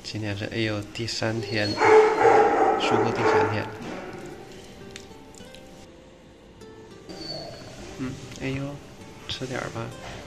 今天是哎呦第3天，疏忽第3天了。哎呦，吃点吧。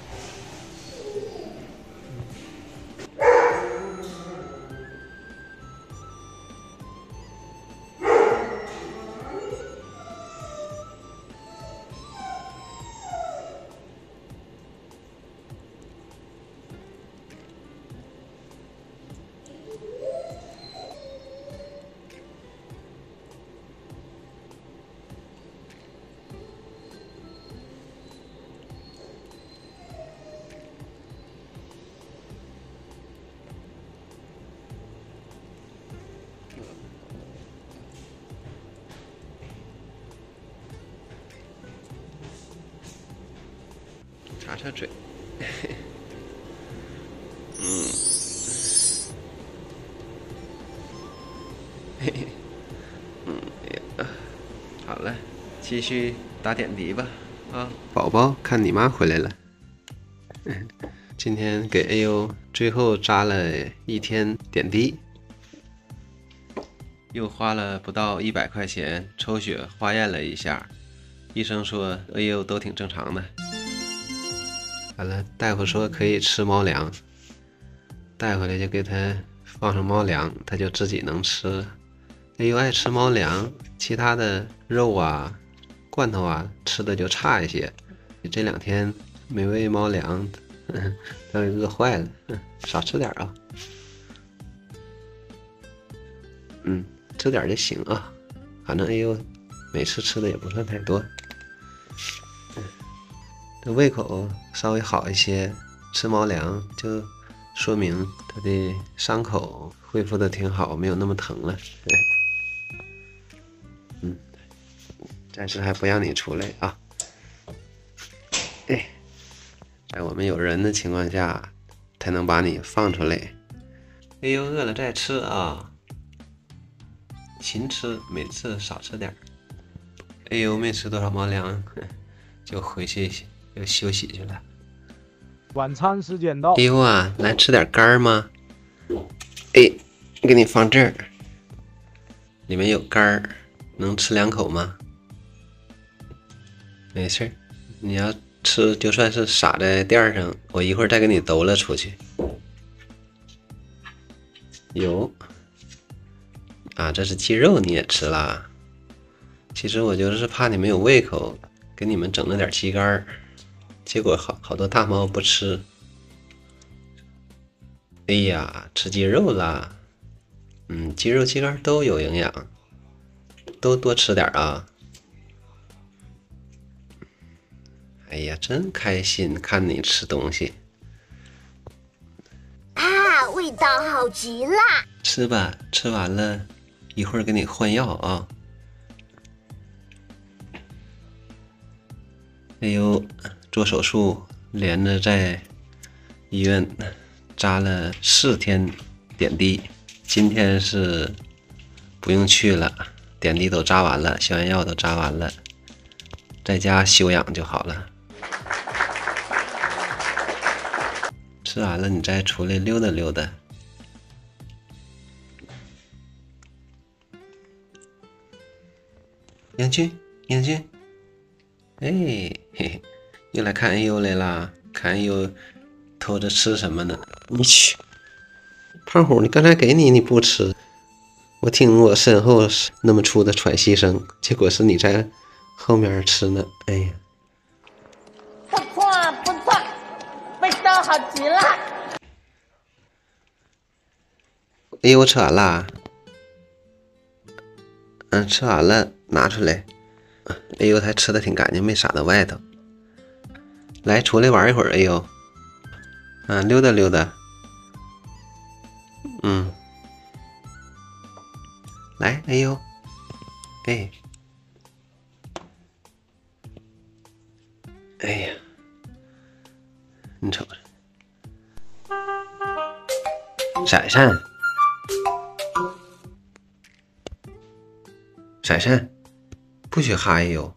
擦擦嘴，好了，继续打点滴吧。啊，宝宝，看你妈回来了。今天给 AU 最后扎了1天点滴，又花了不到100块钱抽血化验了一下，医生说 AU 都挺正常的。完了，大夫说可以吃猫粮，带回来就给他放上猫粮，他就自己能吃。AU爱吃猫粮，其他的肉啊、罐头啊吃的就差一些。这2天没喂猫粮，他饿坏了，少吃点啊。吃点就行啊，反正AU每次吃的也不算太多。这胃口稍微好一些，吃猫粮就说明他的伤口恢复的挺好，没有那么疼了。暂时还不让你出来啊。在我们有人的情况下，才能把你放出来。AU饿了再吃啊，勤吃，每次少吃点。AU没吃多少猫粮，就回去又休息去了。 晚餐时间到。 AU啊，来吃点干吗？哎，给你放这儿，里面有干儿，能吃2口吗？没事儿，你要吃就算是撒在垫上，我一会儿再给你兜了出去。有啊，这是鸡肉你也吃啦？其实我就是怕你没有胃口，给你们整了点鸡肝儿，结果好多大猫不吃。哎呀，吃鸡肉啦！鸡肉、鸡肝都有营养，都多吃点啊！哎呀，真开心看你吃东西啊，味道好极了！ 吃吧，吃完了，一会儿给你换药啊。哎呦，做手术连着在医院扎了4天点滴，今天是不用去了，点滴都扎完了，消炎药都扎完了，在家休养就好了。吃完了你再出来溜达溜达。英俊，英俊，哎，嘿嘿，又来看 AU 来啦，看 AU 偷着吃什么呢？你去，胖虎，你刚才给你不吃，我听我身后那么粗的喘息声，结果是你在后面吃呢。哎呀， 不错不错，味道好极了。 AU吃完啦？吃完了拿出来。AU 还吃的挺干净，没撒到外头。来，出来玩一会儿 AU。溜达溜达。来 AU。哎。哎呀，你瞅瞅，闪闪，闪闪，不许哈 AU。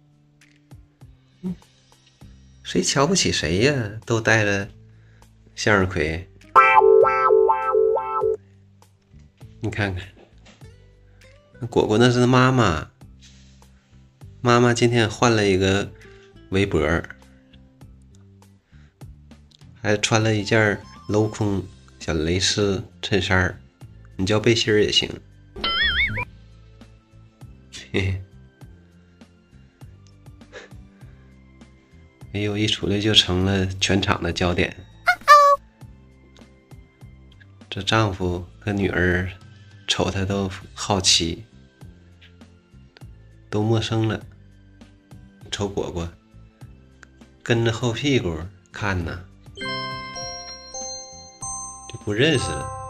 谁瞧不起谁呀？都带了向日葵。 你看看，果果那是妈妈，妈妈今天换了一个围脖，还穿了一件镂空小蕾丝衬衫，你叫背心也行。嘿嘿，哎呦，一出来就成了全场的焦点。这丈夫和女儿瞅他都好奇，都陌生了。瞅果果跟着后屁股看呢，就不认识了。